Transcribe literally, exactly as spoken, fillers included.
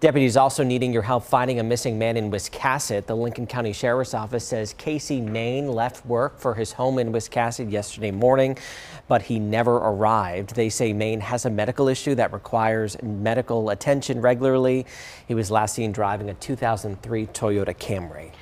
Deputies also needing your help finding a missing man in Wiscasset. The Lincoln County Sheriff's Office says Casey Maine left work for his home in Wiscasset yesterday morning, but he never arrived. They say Maine has a medical issue that requires medical attention regularly. He was last seen driving a two thousand three Toyota Camry.